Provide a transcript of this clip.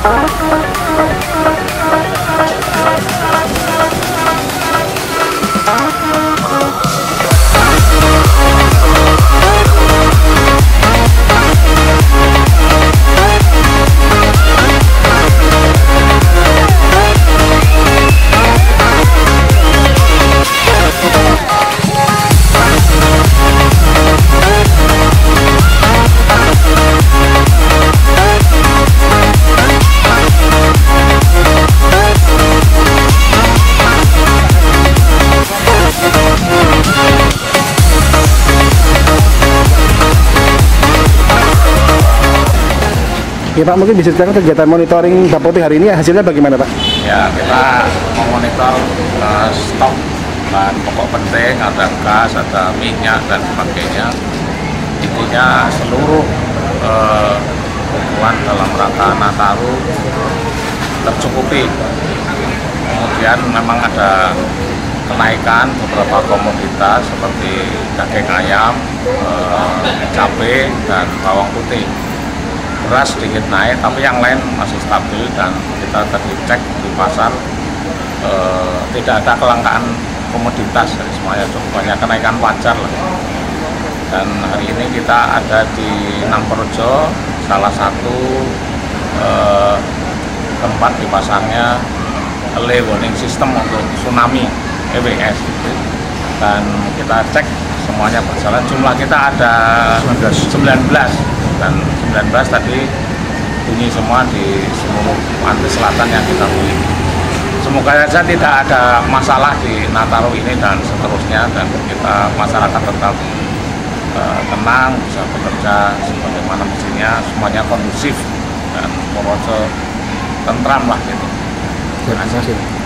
Ya Pak, mungkin bisa ceritakan kegiatan monitoring Bapoti hari ini hasilnya bagaimana Pak? Ya, kita memonitor stok bahan pokok penting, ada gas, ada minyak dan sebagainya. Intinya seluruh kebutuhan dalam rangka Nataru tercukupi. Kemudian memang ada kenaikan beberapa komoditas seperti daging ayam, cabai dan bawang putih. Beras sedikit naik, tapi yang lain masih stabil dan kita tadi cek di pasar tidak ada kelangkaan komoditas, jadi semuanya cukup banyak kenaikan wajar lah. Dan hari ini kita ada di Nangprojo, salah satu tempat di pasarnya early warning system untuk tsunami EWS, dan kita cek semuanya berjalan. Jumlah kita ada 19 dan 19 tadi bunyi semua di seluruh pantai selatan yang kita miliki. Semoga saja tidak ada masalah di Nataru ini dan seterusnya, dan kita masyarakat tetap tenang, bisa bekerja sebagaimana mestinya, semuanya kondusif dan Purworejo tentram lah gitu. Terima kasih.